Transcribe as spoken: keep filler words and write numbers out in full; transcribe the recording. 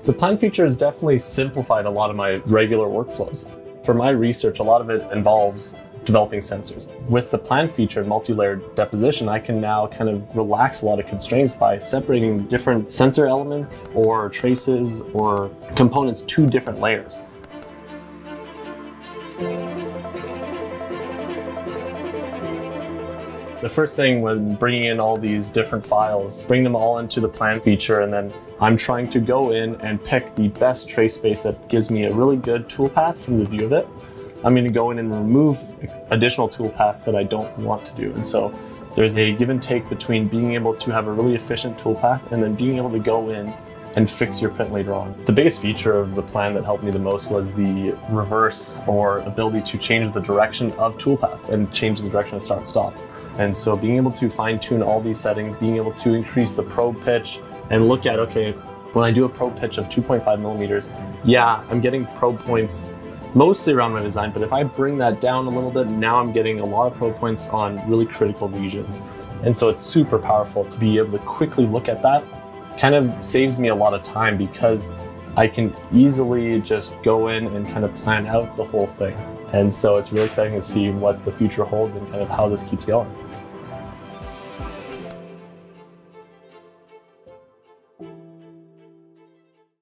The plan feature has definitely simplified a lot of my regular workflows. For my research, a lot of it involves developing sensors. With the plan feature and multi-layer deposition, I can now kind of relax a lot of constraints by separating different sensor elements or traces or components to different layers. The first thing when bringing in all these different files, bring them all into the plan feature, and then I'm trying to go in and pick the best trace space that gives me a really good toolpath from the view of it. I'm going to go in and remove additional toolpaths that I don't want to do. And so there's a give and take between being able to have a really efficient toolpath and then being able to go in and fix your print later on. The biggest feature of the plan that helped me the most was the reverse or ability to change the direction of toolpaths and change the direction of start and stops. And so being able to fine tune all these settings, being able to increase the probe pitch and look at, okay, when I do a probe pitch of two point five millimeters, yeah, I'm getting probe points mostly around my design, but if I bring that down a little bit, now I'm getting a lot of probe points on really critical regions. And so it's super powerful to be able to quickly look at that. Kind of saves me a lot of time because I can easily just go in and kind of plan out the whole thing. And so it's really exciting to see what the future holds and kind of how this keeps going.